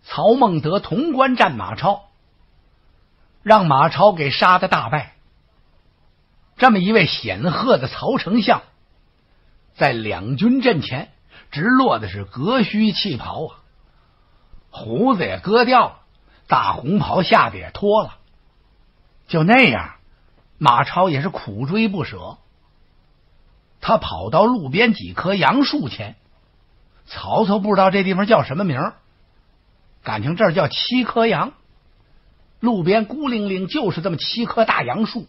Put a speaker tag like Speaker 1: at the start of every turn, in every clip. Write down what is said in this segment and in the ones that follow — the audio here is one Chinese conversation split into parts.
Speaker 1: 曹孟德潼关战马超，让马超给杀得大败。这么一位显赫的曹丞相，在两军阵前直落的是革须弃袍啊，胡子也割掉了，大红袍下的也脱了。就那样，马超也是苦追不舍。他跑到路边几棵杨树前，曹操不知道这地方叫什么名儿，感情这儿叫七棵杨。路边孤零零就是这么7棵大杨树，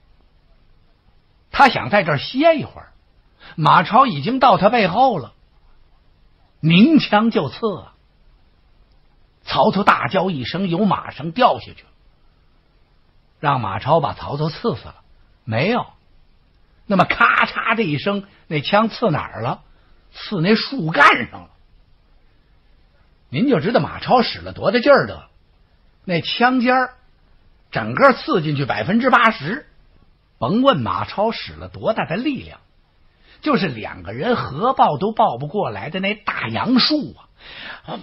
Speaker 1: 他想在这儿歇一会儿，马超已经到他背后了，鸣枪就刺啊！曹操大叫一声，由马上掉下去了，让马超把曹操刺死了没有？那么咔嚓这一声，那枪刺哪儿了？刺那树干上了。您就知道马超使了多大劲儿的，那枪尖儿整个刺进去80%，甭问马超使了多大的力量，就是2个人合抱都抱不过来的那大杨树啊，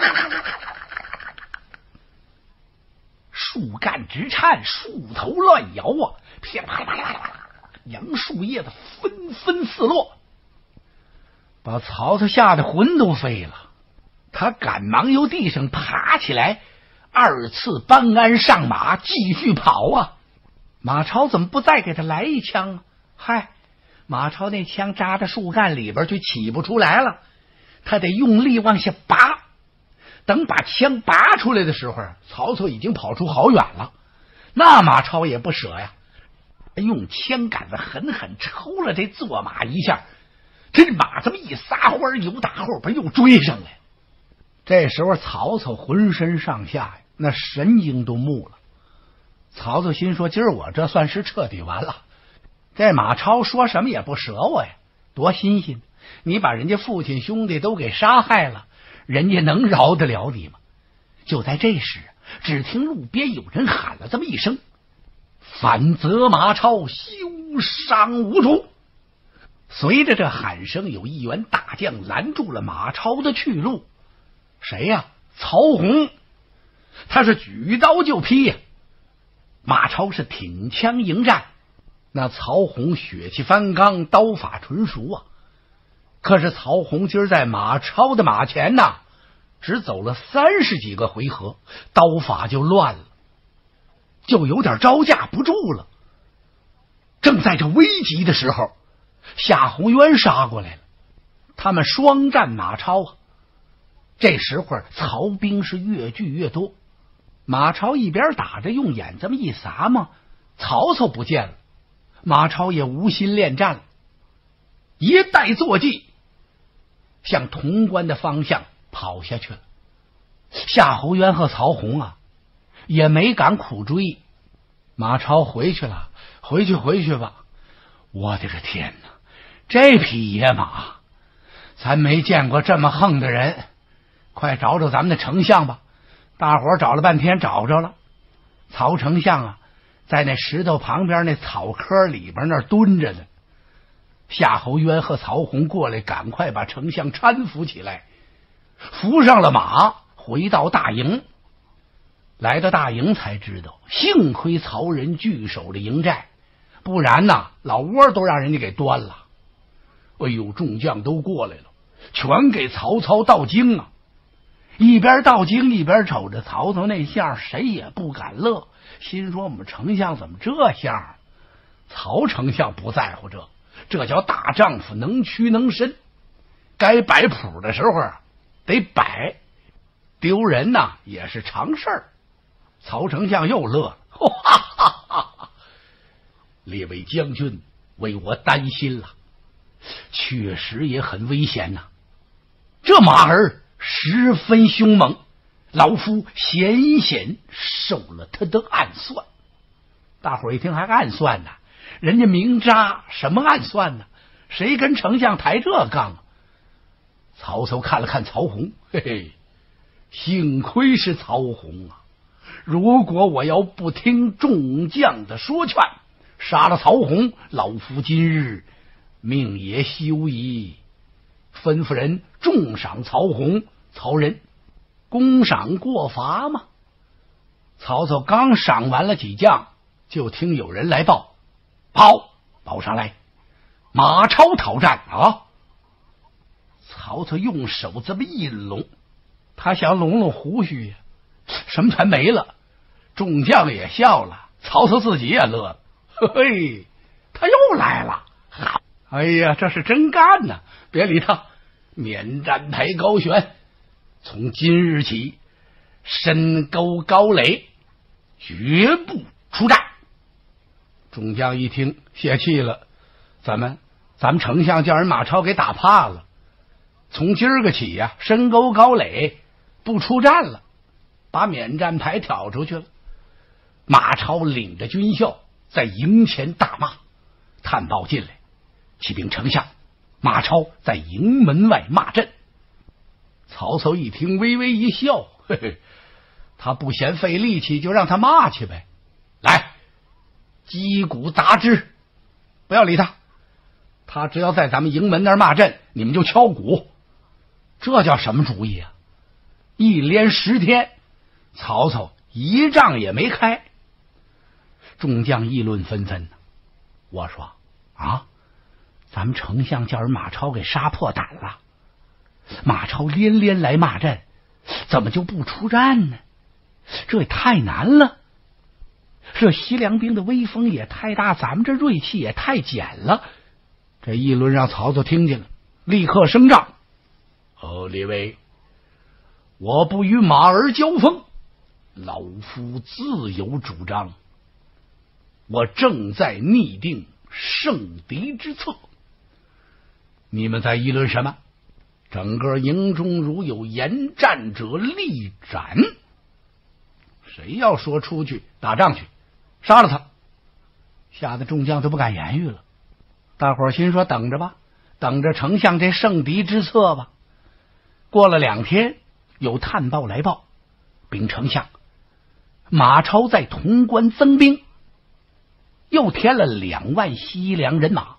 Speaker 1: 树干直颤，树头乱摇啊，噼啪啪啪啪，杨树叶子纷纷四落，把曹操吓得魂都飞了。他赶忙由地上爬起来，2次搬鞍上马，继续跑啊。马超怎么不再给他来一枪啊？嗨，马超那枪扎到树干里边去，起不出来了，他得用力往下拔。等把枪拔出来的时候，曹操已经跑出好远了。那马超也不舍呀，用枪杆子狠狠抽了这坐马一下，这马这么一撒欢，由打后边又追上来。这时候曹操浑身上下那神经都木了。曹操心说，今儿我这算是彻底完了。这马超说什么也不舍我呀，多新鲜！你把人家父亲兄弟都给杀害了，人家能饶得了你吗？就在这时，只听路边有人喊了这么一声：“反责马超，休伤无主！”随着这喊声，有一员大将拦住了马超的去路。谁呀？曹洪。他是举刀就劈呀。马超是挺枪迎战，那曹洪血气方刚，刀法纯熟啊。可是曹洪今儿在马超的马前呐，只走了30几个回合，刀法就乱了，就有点招架不住了。正在这危急的时候，夏侯渊杀过来了，他们双战马超啊。这时候曹兵是越聚越多，马超一边打着，用眼这么一撒嘛，曹操不见了，马超也无心恋战了，一带坐骑向潼关的方向跑下去了。夏侯渊和曹洪啊也没敢苦追，马超回去了，回去吧。我的个天哪，这匹野马咱没见过这么横的人，快找找咱们的丞相吧。大伙儿找了半天，找着了。曹丞相啊，在那石头旁边那草窠里边那儿蹲着呢。夏侯渊和曹洪过来，赶快把丞相搀扶起来，扶上了马，回到大营。来到大营才知道，幸亏曹仁据守了营寨，不然呐，老窝都让人家给端了。哎呦，众将都过来了，全给曹操道经啊！一边道经一边瞅着曹操那相，谁也不敢乐，心说我们丞相怎么这样？曹丞相不在乎这叫大丈夫，能屈能伸，该摆谱的时候得摆，丢人呐也是常事儿。曹丞相又乐了，哈哈哈哈！列位将军为我担心了，确实也很危险呐。这马儿十分凶猛，老夫险险受了他的暗算。大伙儿一听还暗算呢，人家明扎，什么暗算呢？谁跟丞相抬这杠啊？曹操看了看曹洪，嘿嘿，幸亏是曹洪啊！如果我要不听众将的说劝，杀了曹洪，老夫今日命也休矣。吩咐人重赏曹洪、曹仁， 攻赏过伐吗？曹操刚赏完了几将，就听有人来报，报上来，马超讨战啊！曹操用手这么一拢，他想拢拢胡须呀，什么全没了。众将也笑了，曹操自己也乐了，嘿，他又来了。好，哎呀，这是真干呐！别理他，免战牌高悬，从今日起，深沟高垒，绝不出战。众将一听泄气了，咱们丞相叫人马超给打怕了，从今儿个起呀，深沟高垒不出战了，把免战牌挑出去了。马超领着军校在营前大骂，探报进来，启禀丞相，马超在营门外骂阵。曹操一听微微一笑，嘿嘿，他不嫌费力气，就让他骂去呗。来，击鼓砸之，不要理他，他只要在咱们营门那儿骂阵，你们就敲鼓。这叫什么主意啊？一连10天，曹操一仗也没开。众将议论纷纷。我说啊，咱们丞相叫人马超给杀破胆了，马超连连来骂阵，怎么就不出战呢？这也太难了。这西凉兵的威风也太大，咱们这锐气也太减了。这议论让曹操听见了，立刻升帐。列位，我不与马儿交锋，老夫自有主张。我正在拟定胜敌之策。你们在议论什么？整个营中如有言战者，立斩。谁要说出去打仗去，杀了他！吓得众将都不敢言语了。大伙儿心说等着吧，等着丞相这胜敌之策吧。过了2天，有探报来报，禀丞相，马超在潼关增兵，又添了2万西凉人马。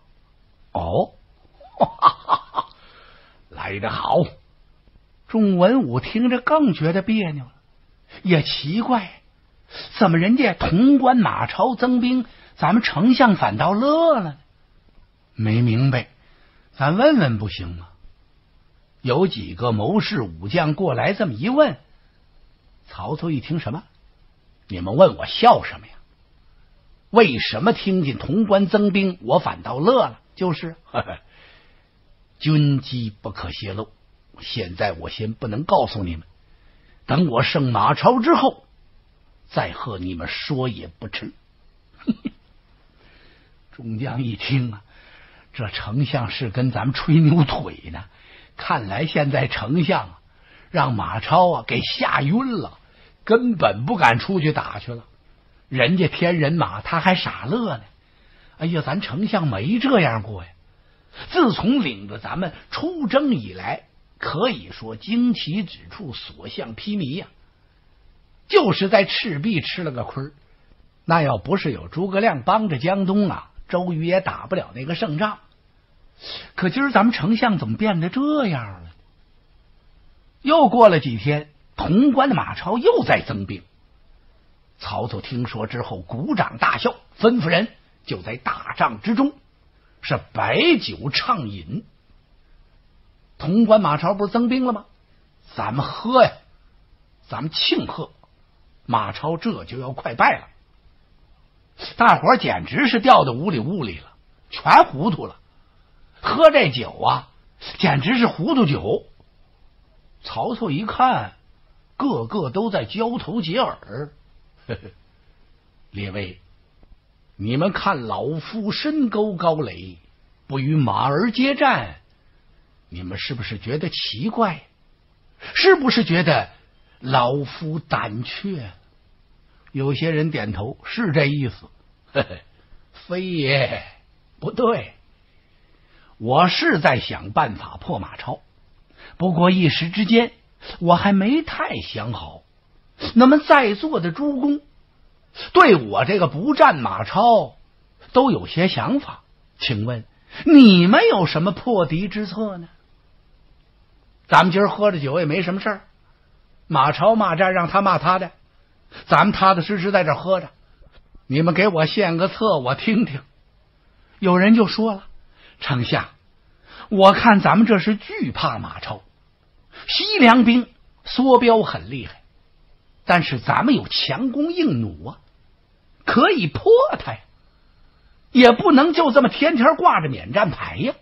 Speaker 1: 来得好！众文武听着更觉得别扭了，也奇怪，怎么人家潼关马超增兵，咱们丞相反倒乐了呢？没明白，咱问问不行吗？有几个谋士武将过来这么一问，曹操一听，什么？你们问我笑什么呀？为什么听见潼关增兵，我反倒乐了？就是军机不可泄露，现在我先不能告诉你们，等我胜马超之后，再和你们说也不迟。众将一听啊，这丞相是跟咱们吹牛腿呢。看来现在丞相让马超给吓晕了，根本不敢出去打去了。人家添人马，他还傻乐呢。哎呀，咱丞相没这样过呀！自从领着咱们出征以来，可以说旌旗指处，所向披靡呀。就是在赤壁吃了个亏，那要不是有诸葛亮帮着江东啊，周瑜也打不了那个胜仗。可今儿咱们丞相怎么变得这样了？又过了几天，潼关的马超又在增兵。曹操听说之后，鼓掌大笑，吩咐人就在大帐之中是摆酒畅饮。潼关马超不是增兵了吗？咱们喝呀，咱们庆贺，马超这就要快败了。大伙儿简直是掉到雾里了，全糊涂了。喝这酒啊，简直是糊涂酒。曹操一看，个个都在交头接耳。列位，你们看老夫深沟高垒，不与马儿接战，你们是不是觉得奇怪？是不是觉得老夫胆怯？有些人点头，是这意思。非也，不对，我是在想办法破马超，不过一时之间我还没太想好。那么在座的诸公对我这个不战马超都有些想法，请问你们有什么破敌之策呢？咱们今儿喝着酒也没什么事儿， 马超骂战让他骂他的，咱们踏踏实实在这喝着，你们给我献个策我听听。有人就说了，丞相，我看咱们这是惧怕马超，西凉兵缩标很厉害，但是咱们有强弓硬弩啊，可以破他呀，也不能就这么天天挂着免战牌呀。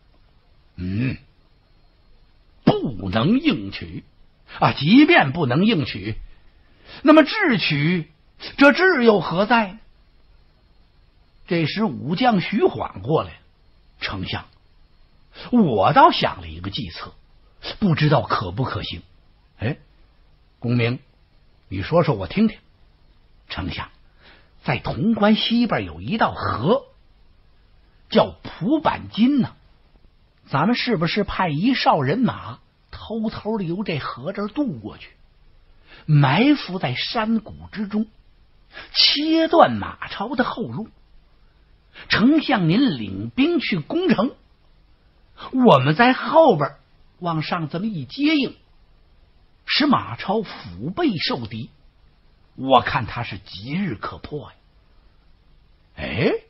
Speaker 1: 不能硬取啊！即便不能硬取，那么智取，这智又何在呢？这时武将徐晃过来，丞相，我倒想了一个计策，不知道可不可行。公明，你说说我听听。丞相，在潼关西边有一道河，叫蒲坂津呢。咱们是不是派一哨人马偷偷的由这河这儿渡过去，埋伏在山谷之中，切断马超的后路？丞相您领兵去攻城，我们在后边往上这么一接应，使马超腹背受敌，我看他是即日可破呀。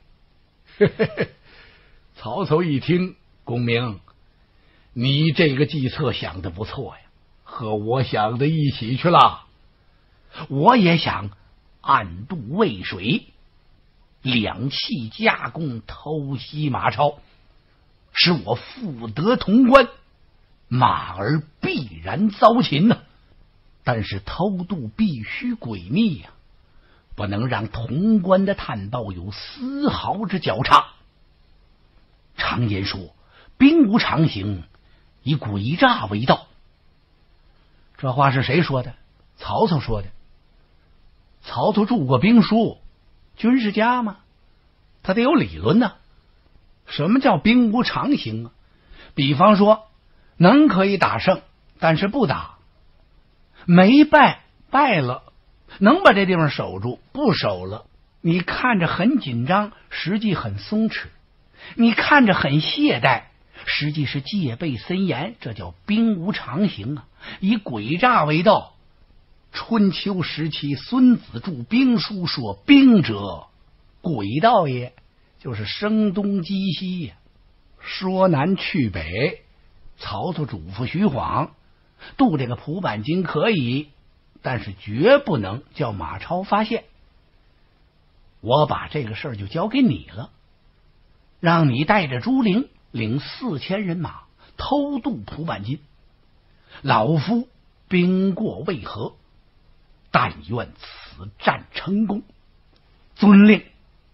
Speaker 1: 曹操一听，公明，你这个计策想得不错呀，和我想的一起去了。我也想暗渡渭水，两栖加工，偷袭马超，使我复得潼关，马儿必然遭擒呢。但是偷渡必须诡秘呀，不能让潼关的探报有丝毫之脚差。常言说，兵无常形，以诡诈为道。这话是谁说的？曹操说的。曹操著过兵书，军事家嘛，他得有理论呢。什么叫兵无常形啊？比方说，能可以打胜，但是不打；没败，败了，能把这地方守住，不守了。你看着很紧张，实际很松弛；你看着很懈怠，实际是戒备森严。这叫兵无常形啊，以诡诈为道。春秋时期，孙子著兵书说：“兵者，诡道也。”就是声东击西呀，说南去北。曹操嘱咐徐晃，渡这个蒲坂津可以，但是绝不能叫马超发现。我把这个事儿就交给你了，让你带着朱灵领4000人马偷渡蒲坂津。老夫兵过渭河，但愿此战成功。遵令。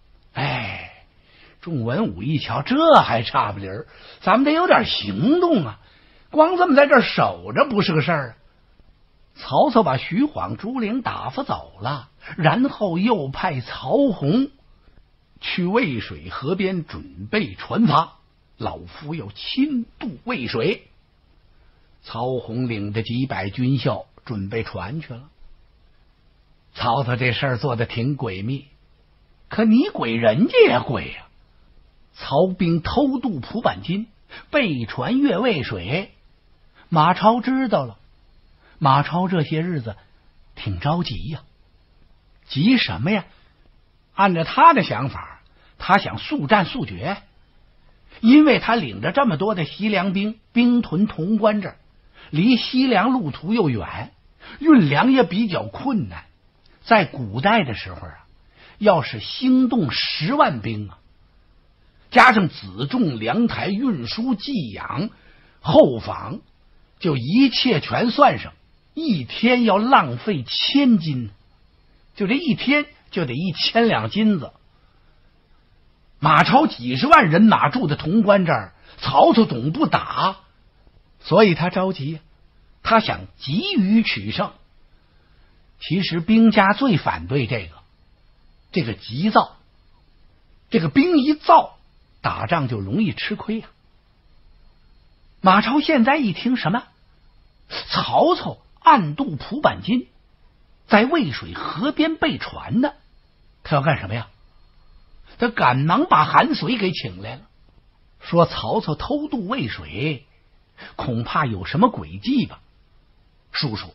Speaker 1: 众文武一瞧，这还差不离儿，咱们得有点行动啊！光这么在这儿守着不是个事儿啊！曹操把徐晃、朱灵打发走了，然后又派曹洪去渭水河边准备船筏，老夫要亲渡渭水。曹洪领着几百军校准备船去了。曹操这事儿做的挺诡秘，可你诡人家也诡呀！曹兵偷渡蒲坂津，备船越渭水，马超知道了。马超这些日子挺着急呀，急什么呀？按照他的想法，他想速战速决，因为他领着这么多的西凉兵，兵屯潼关这儿，离西凉路途又远，运粮也比较困难。在古代的时候啊，要是兴动10万兵啊，加上辎重、粮台、运输、寄养、后访，就一切全算上，一天要浪费1000斤，就这一天就得1000两金子。马超几十万人马住在潼关这儿，曹操总不打，所以他着急，他想急于取胜。其实兵家最反对这个急躁，这个兵一躁，打仗就容易吃亏啊。马超现在一听什么？曹操暗渡蒲坂津，在渭水河边备船呢，他要干什么呀？他赶忙把韩遂给请来了，说曹操偷渡渭水，恐怕有什么诡计吧。叔叔，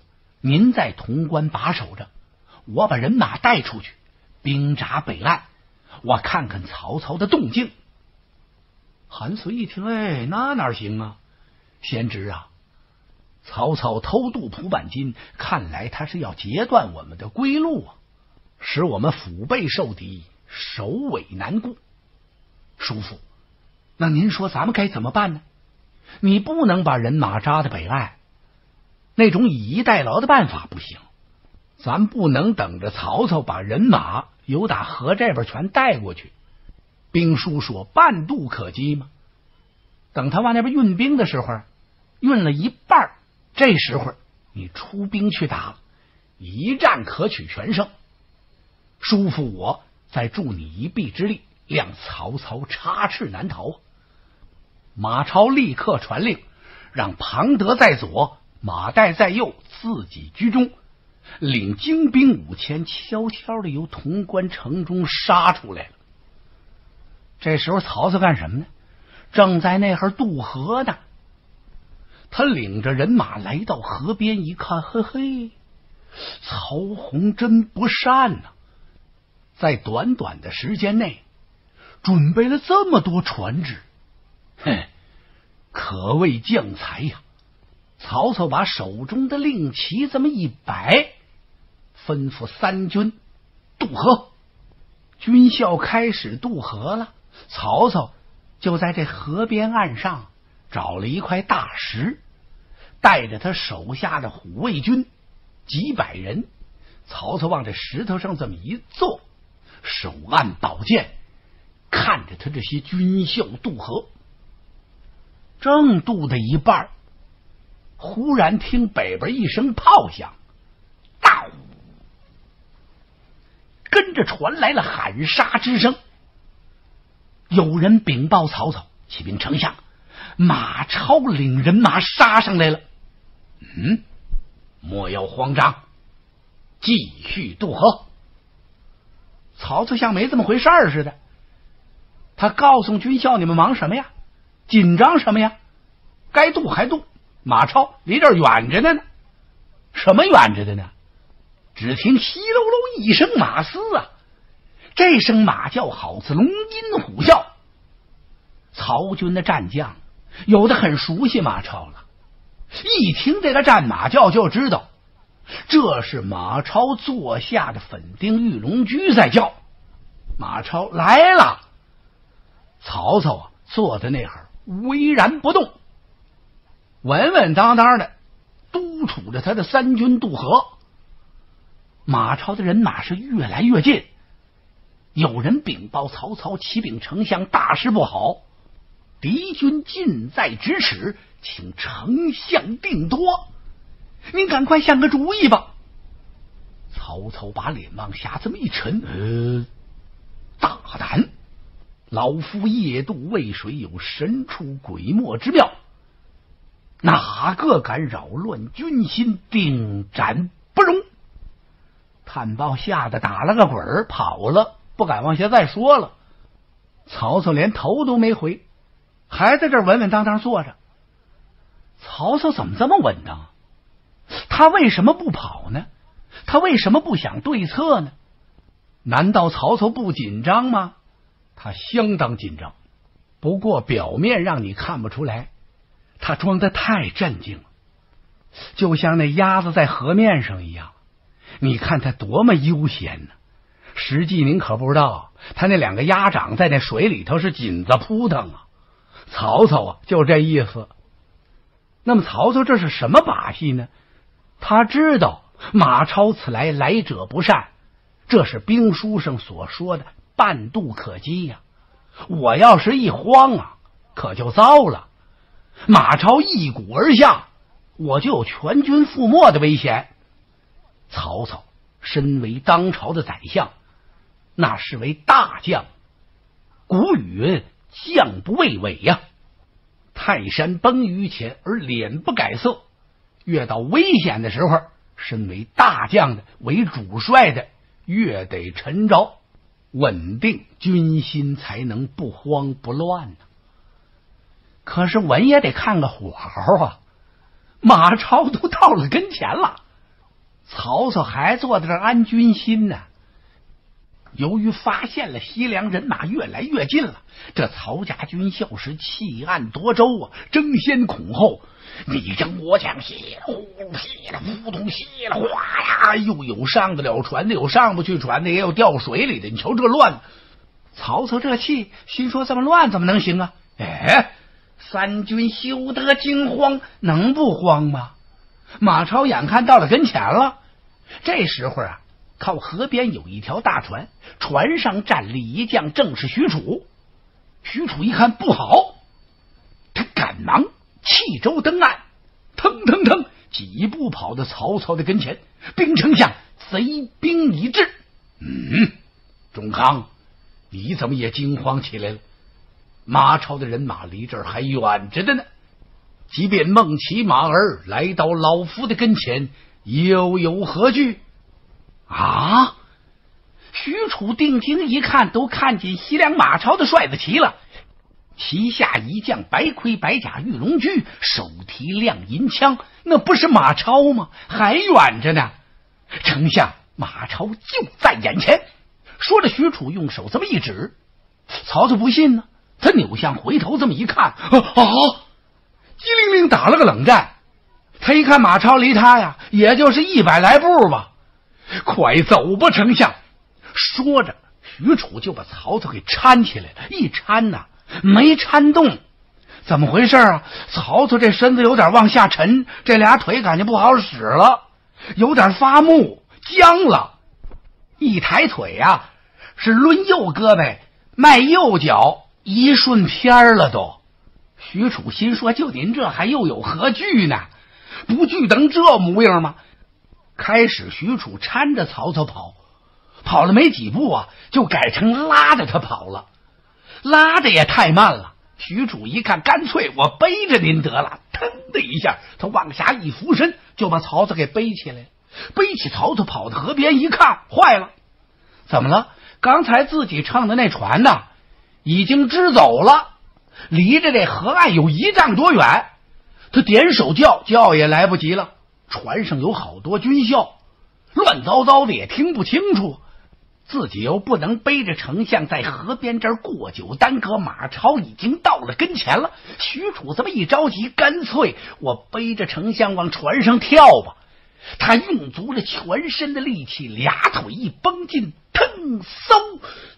Speaker 1: 您在潼关把守着，我把人马带出去，兵扎北岸，我看看曹操的动静。”韩遂一听，哎，那哪行啊？贤侄啊，曹操偷渡蒲坂津，看来他是要截断我们的归路啊，使我们腹背受敌，首尾难顾。叔父，那您说咱们该怎么办呢？你不能把人马扎在北岸，那种以逸待劳的办法不行。咱不能等着曹操把人马由打河这边全带过去。兵书说半渡可击吗？等他往那边运兵的时候，运了一半，这时候你出兵去打，一战可取全胜。叔父我再助你一臂之力，谅曹操插翅难逃。马超立刻传令，让庞德在左，马岱在右，自己居中，领精兵5000，悄悄的由潼关城中杀出来了。这时候曹操干什么呢？正在那儿渡河呢。他领着人马来到河边一看，嘿嘿，曹洪真不善呐，在短短的时间内准备了这么多船只，可谓将才呀。曹操把手中的令旗这么一摆，吩咐三军渡河。军校开始渡河了。曹操就在这河边岸上找了一块大石，带着他手下的虎卫军几百人，曹操往这石头上这么一坐，手按宝剑，看着他这些军校渡河。正渡的一半，忽然听北边一声炮响，到，跟着传来了喊杀之声。有人禀报曹操，启禀丞相，马超领人马杀上来了。莫要慌张，继续渡河。曹操像没这么回事似的，他告诉军校，你们忙什么呀？紧张什么呀？该渡还渡，马超离这儿远着呢。什么远着的呢？只听稀漏漏一声马嘶啊，这声马叫好似龙吟虎啸。曹军的战将有的很熟悉马超了，一听这个战马叫就知道这是马超座下的粉丁玉龙驹在叫。马超来了。曹操坐在那儿巍然不动，稳稳当当的督促着他的三军渡河。马超的人马是越来越近。有人禀报曹操，启禀丞相，大事不好，敌军近在咫尺，请丞相定夺，您赶快想个主意吧。曹操把脸往下这么一沉，大胆！老夫夜渡渭水，有神出鬼没之妙，哪个敢扰乱军心，定斩不容。探报吓得打了个滚跑了，不敢往下再说了。曹操连头都没回，还在这儿稳稳当当坐着。曹操怎么这么稳当？他为什么不跑呢？他为什么不想对策呢？难道曹操不紧张吗？他相当紧张，不过表面让你看不出来，他装得太镇静了，就像那鸭子在河面上一样。你看他多么悠闲呢，实际您可不知道，他那两个鸭掌在那水里头是紧着扑腾啊。曹操就这意思。那么曹操这是什么把戏呢？他知道马超此来，来者不善，这是兵书上所说的半渡可击呀。我要是一慌啊，可就糟了。马超一鼓而下，我就有全军覆没的危险。曹操身为当朝的宰相，那是为大将。古语云：将不畏尾呀。泰山崩于前而脸不改色，越到危险的时候，身为大将的，为主帅的，越得沉着稳定军心，才能不慌不乱呢。可是我也得看个火候啊，马超都到了跟前了， 曹操还坐在这安军心呢。由于发现了西凉人马越来越近了，这曹家军校是弃暗夺周啊，争先恐后，你争我抢，稀了呼稀了扑通稀了哗呀，又有上得了船的，有上不去船的，也有掉水里的，你瞅这乱。曹操这气，心说这么乱怎么能行啊？三军休得惊慌，能不慌吗？马超眼看到了跟前了，这时候啊，靠河边有一条大船，船上站立一将，正是许褚。许褚一看不好，他赶忙弃舟登岸，腾腾腾几步跑到曹操的跟前。兵丞相，贼兵已至。仲康，你怎么也惊慌起来了？马超的人马离这儿还远着的呢，即便梦骑马儿来到老夫的跟前，又有何惧啊？许褚定睛一看，都看见西凉马超的帅子旗了，旗下一将白盔白甲玉龙驹，手提亮银枪，那不是马超吗？还远着呢。丞相，马超就在眼前。说着，许褚用手这么一指。曹操不信呢，他扭向回头这么一看，机灵灵打了个冷战。他一看马超离他呀，也就是100来步吧。快走吧，丞相。说着，许褚就把曹操给搀起来了，一搀呐，没搀动。怎么回事啊？曹操这身子有点往下沉，这俩腿感觉不好使了，有点发木僵了。一抬腿啊，是抡右胳膊迈右脚，一瞬偏了都。许褚心说，就您这还又有何惧呢？不惧等这模样吗？开始许褚搀着曹操跑了没几步啊，就改成拉着他跑了。拉着也太慢了，许褚一看，干脆我背着您得了。腾的一下，他往下一俯身，就把曹操给背起来了。背起曹操跑到河边一看，坏了，怎么了？刚才自己乘的那船呢，已经支走了，离着这河岸有1丈多远。他点手叫也来不及了，船上有好多军校，乱糟糟的也听不清楚，自己又不能背着丞相在河边这儿过久耽搁，马超已经到了跟前了。许褚这么一着急，干脆我背着丞相往船上跳吧。他用足了全身的力气，俩腿一绷劲，腾嗖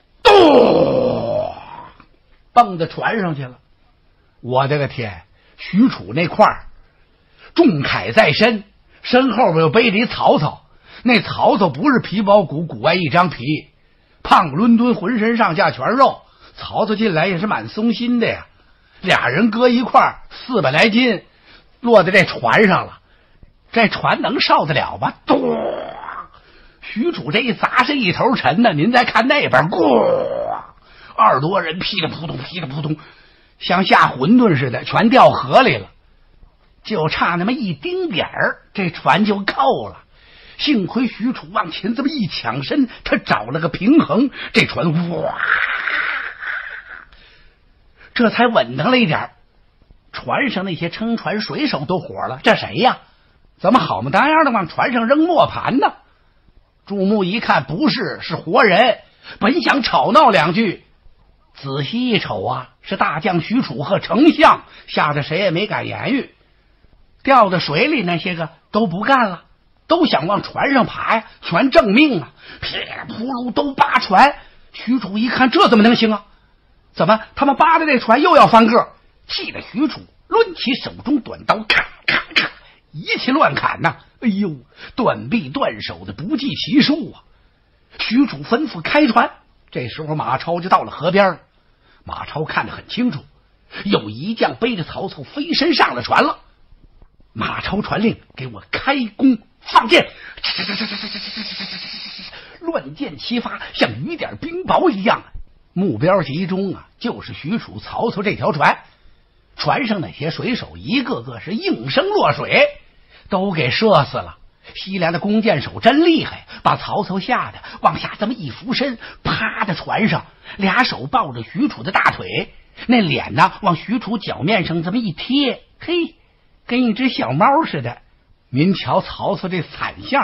Speaker 1: 蹦到船上去了。我的个天，许褚那块儿重铠在身，身后边又背着一曹操。那曹操不是皮包骨，骨外一张皮，胖伦敦，浑身上下全肉。曹操进来也是蛮松心的呀，俩人搁一块儿400来斤，落在这船上了。这船能受得了吗？许褚这一砸是一头沉呢。您再看那边，20多人噼里扑通噼里扑通，像下馄饨似的，全掉河里了。就差那么一丁点儿，这船就够了。幸亏许褚往前这么一抢身，他找了个平衡，这船这才稳当了一点。船上那些撑船水手都火了，这谁呀？怎么好么当样的往船上扔磨盘呢？注目一看，不是，是活人。本想吵闹两句，仔细一瞅啊，是大将许褚和丞相，吓得谁也没敢言语。掉到水里那些个都不干了，都想往船上爬呀，全正命啊，噼里扑噜都扒船。许褚一看，这怎么能行啊？怎么他们扒的这船又要翻个？气得许褚抡起手中短刀，咔咔咔一气乱砍呐！哎呦，断臂断手的不计其数啊！许褚吩咐开船，这时候马超就到了河边了。马超看得很清楚，有一将背着曹操飞身上了船了。马超传令，给我开弓放箭，乱箭齐发，像雨点冰雹一样，目标集中啊，就是许褚、曹操这条船。船上那些水手一个个是应声落水，都给射死了。西凉的弓箭手真厉害，把曹操吓得往下这么一俯身，趴在船上，俩手抱着许褚的大腿，那脸呢往许褚脚面上这么一贴，嘿，跟一只小猫似的。您瞧曹操这惨相，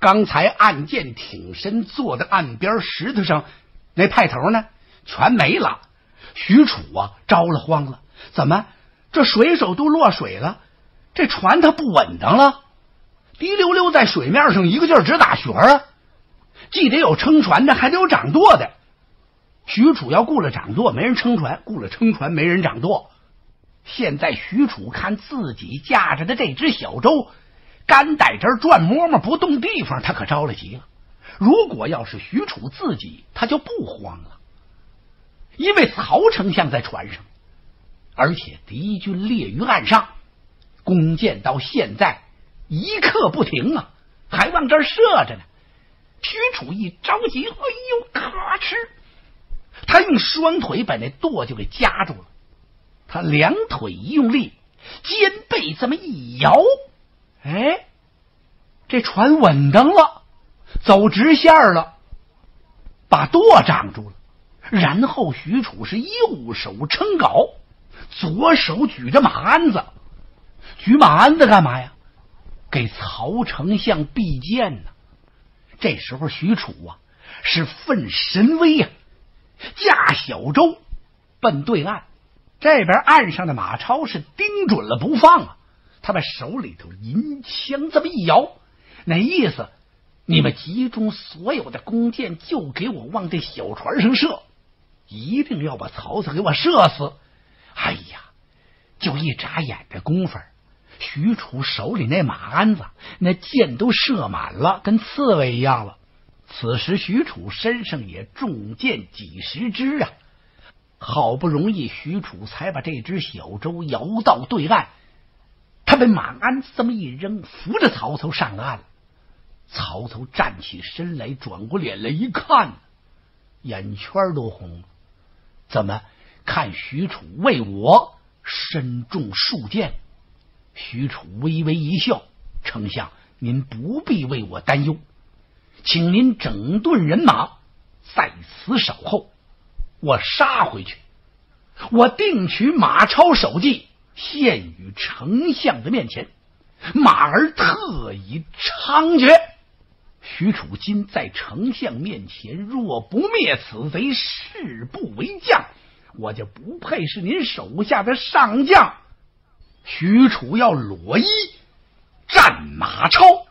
Speaker 1: 刚才岸舰挺身坐在岸边石头上，那派头呢全没了。许褚啊着了慌了，怎么这水手都落水了，这船它不稳当了，滴溜溜在水面上一个劲儿直打旋啊！既得有撑船的，还得有掌舵的。许褚要雇了掌舵，没人撑船；雇了撑船，没人掌舵。现在许褚看自己驾着的这只小舟，干在这儿转摸摸不动地方，他可着了急了。如果要是许褚自己，他就不慌了，因为曹丞相在船上，而且敌军列于岸上，弓箭到现在一刻不停啊，还往这儿射着呢。许褚一着急，哎呦，咔哧！他用双腿把那舵就给夹住了，他两腿一用力，肩背这么一摇，哎，这船稳当了，走直线了，把舵掌住了。然后许褚是右手撑镐，左手举着马鞍子。举马鞍子干嘛呀？给曹丞相避箭呢。这时候许褚啊是奋神威啊，驾小舟奔对岸。这边岸上的马超是盯准了不放啊，他把手里头银枪这么一摇，那意思你们集中所有的弓箭就给我往这小船上射，一定要把曹操给我射死。哎呀，就一眨眼的功夫，许褚手里那马鞍子那箭都射满了，跟刺猬一样了。此时许褚身上也中箭几十支啊，好不容易许褚才把这只小舟摇到对岸，他把马鞍这么一扔，扶着曹操上了岸。曹操站起身来，转过脸来一看，眼圈都红了。怎么看许褚为我身中数箭？许褚微微一笑，丞相您不必为我担忧，请您整顿人马，在此守候，我杀回去，我定取马超首级，献于丞相的面前，马儿特以猖獗。许褚今在丞相面前，若不灭此贼，誓不为将，我就不配是您手下的上将。许褚要裸衣战马超。